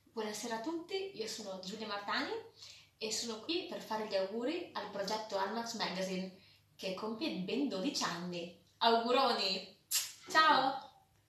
Buonasera a tutti, io sono Giulia Martani e sono qui per fare gli auguri al progetto Almax Magazine che compie ben 12 anni. Auguroni! Ciao!